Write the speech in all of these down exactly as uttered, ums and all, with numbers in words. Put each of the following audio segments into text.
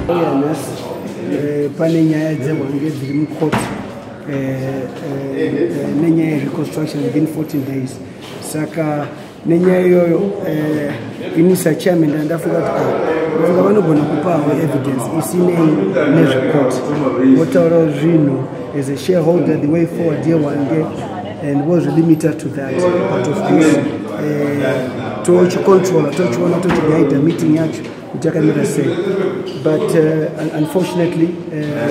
awareness pane nyaya dzewange dziri mukoti nenyaya yereconstruction within fourteen days. Saka nenyaya iyoyo inisa chairman ndandafunga kuti funga vanogona kupawo evidence isinei nezvekoti votaurawo zvinhu as a shareholder the way forward yewange and was limited to that. But of course tochicontrola tochiona tochiguida meeting yacho kuti yakamira sei. But uh, unfortunately uh,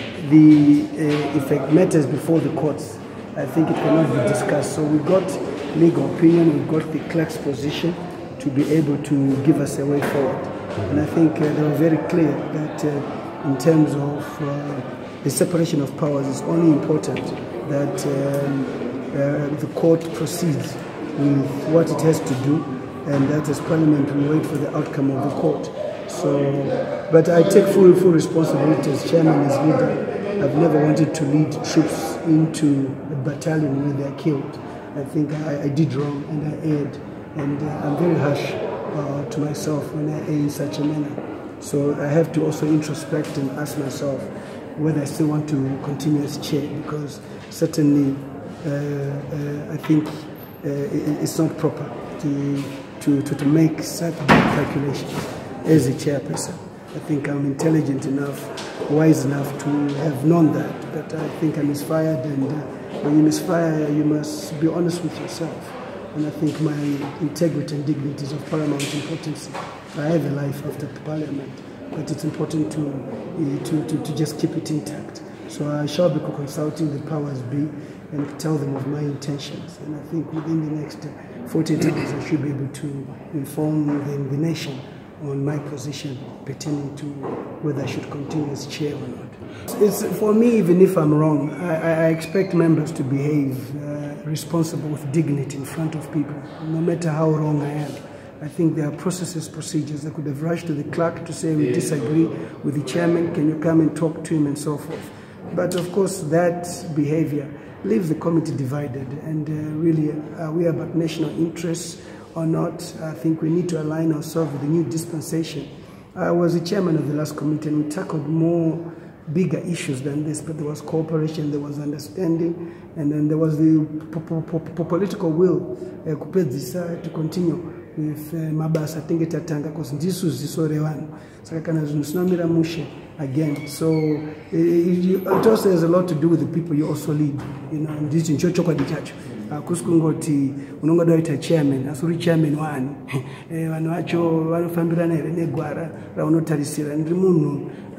the uh, effect matters before the courts. I think it cannot be discussed. So we got legal opinion, we got the clerk's position to be able to give us a way forward. And I think uh, they were very clear that uh, in terms of uh, the separation of powers, it's only important that um, uh, the court proceeds with what it has to do, and that as Parliament we wait for the outcome of the court. So, but I take full full responsibility as chairman, as leader. I've never wanted to lead troops into a battalion where they are killed. I think I, I did wrong and I erred, and uh, I'm very harsh uh, to myself when I err in such a manner. So I have to also introspect and ask myself whether I still want to continue as chair, because certainly uh, uh, I think uh, it, it's not proper to, to, to, to make such big calculations as a chairperson. I think I'm intelligent enough, wise enough to have known that, but I think I misfired, and uh, when you misfire, you must be honest with yourself. And I think my integrity and dignity is of paramount importance. I have a life after Parliament, but it's important to, uh, to, to, to just keep it intact. So I shall be consulting the powers be and tell them of my intentions. And I think within the next forty-eight hours, I should be able to inform the, the nation on my position pertaining to whether I should continue as chair or not. It's, for me, even if I'm wrong, I, I expect members to behave uh, responsible with dignity in front of people, no matter how wrong I am. I think there are processes, procedures. I could have rushed to the clerk to say we disagree with the chairman, can you come and talk to him and so forth. But of course that behavior leaves the committee divided, and uh, really are we about national interests or not? I think we need to align ourselves with the new dispensation. I was the chairman of the last committee, and we tackled more bigger issues than this, but there was cooperation, there was understanding, and then there was the political will uh, to continue with uh, mabasa tenge tatanga, because ndisu zisorewano saka kana zvinhu zvinomira mushe again. So it, it also has a lot to do with the people you also lead, you know, ndicho ndicho chokwadi chacho. Kusukungoti unongoda waita chairman, asuri chairman wani eh, vanhu vacho vanofambirana here negwara raunotarisira. Ndiri munhu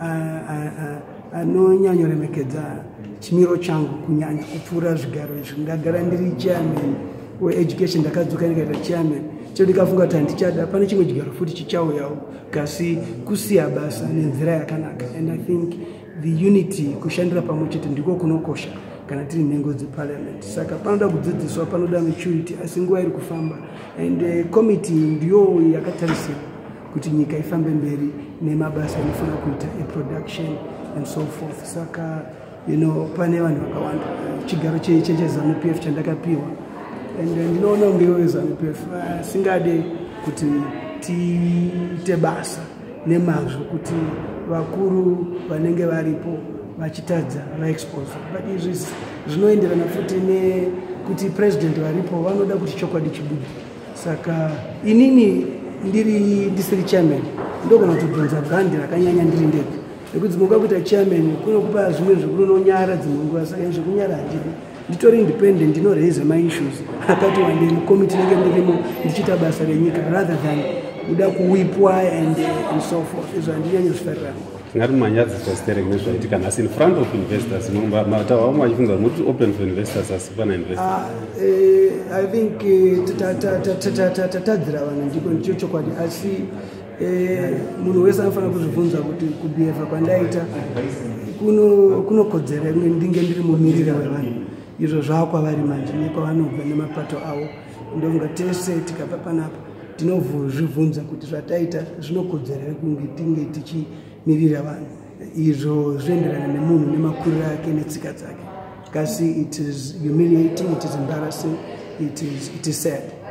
anonyanyoremekedza chimiro changu kunyanya kupfuura zvigaro izvi. Ndagara ndiri chairman we-education, ndakadzoka ndikaita chairman chero ndikafunga kuti handichada, pane chimwe chigaro futi chichauyawo, kasi kusiya basa nenzira yakanaka. And I think the unity, kushandira pamwe chete, ndiko kunokosha kana tiri nhengo dzeparliament. Saka panoda kudzidziswa, panoda maturity, asi nguva iri kufamba, and uh, committee ndiyo yakatarisira kuti nyika ifambe mberi nemabasa anofana kuita e-production and so forth. Saka you know, pane vanhu vakawanda, chigaro cheZANU-P F chandakapiwa, and ndinoona ngewe ZANU-P F singade kuti tiite basa nemazvo kuti vakuru vanenge varipo vachitadza vaexpose, but izvi zvinoenderana futi nekuti president varipo vanoda kuti chokwadi chibude. Saka inini ndiri ndisiri chairman ndogona kutobvunza bhandi rakanyanya ndiri ndega, nekuti dzimoka kuita chairman kunokupa zvimwe zvekunonyara dzimwe nguva, saka zvekunyara handidi, nditori independent, ndinoraise my issues akati wandei mukomiti nenge ndirimo ndichiita basa renyika rather than kuda kuwipwa and, and so forth. Izvo handinyanyozifarirana. Ngati manyadziswa steering nezvaitika nhasi in front of investors, matawa vamwe vachifunga kuti open for investors asi pana investors. I think tatadzira vanhu ndiko ndicho chokwadi, asi munhu wese anofanira kuzvibvunza kuti kubehave kwandaita kunokodzera ndinge ndiri mumiriri wevanhu. Izvo zvakwavari manje nekwavanobva nemapato avo. Ndonga tese tikabva panapa tinozvibvunza kuti zvataita zvinokodzera kunge tinge tichimirira vanhu. Izvo zvoenderana nemunhu nemakuriro ake netsika dzake. Kasi it is humiliating, it is embarrassing, it is, it is sad.